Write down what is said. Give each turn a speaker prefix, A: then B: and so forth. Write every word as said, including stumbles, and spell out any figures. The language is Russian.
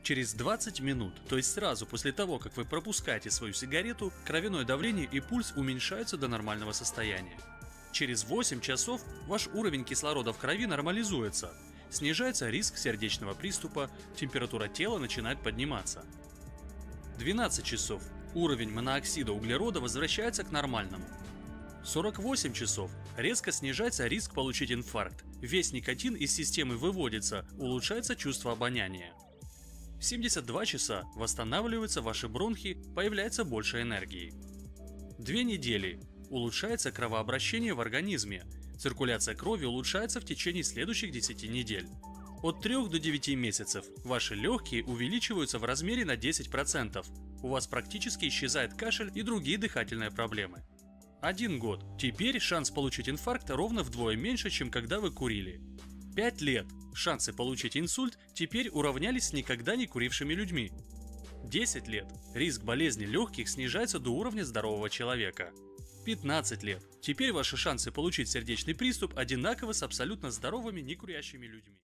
A: Через двадцать минут, то есть сразу после того, как вы пропускаете свою сигарету, кровяное давление и пульс уменьшаются до нормального состояния. Через восемь часов ваш уровень кислорода в крови нормализуется, снижается риск сердечного приступа, температура тела начинает подниматься. двенадцать часов. Уровень монооксида углерода возвращается к нормальному. сорок восемь часов. Резко снижается риск получить инфаркт. Весь никотин из системы выводится, улучшается чувство обоняния. В семьдесят два часа восстанавливаются ваши бронхи, появляется больше энергии. Две недели. Улучшается кровообращение в организме. Циркуляция крови улучшается в течение следующих десяти недель. От трёх до девяти месяцев ваши легкие увеличиваются в размере на десять процентов. У вас практически исчезает кашель и другие дыхательные проблемы. Один год. Теперь шанс получить инфаркт ровно вдвое меньше, чем когда вы курили. Пять лет. Шансы получить инсульт теперь уравнялись с никогда не курившими людьми. десять лет. Риск болезни легких снижается до уровня здорового человека. пятнадцать лет. Теперь ваши шансы получить сердечный приступ одинаковы с абсолютно здоровыми некурящими людьми.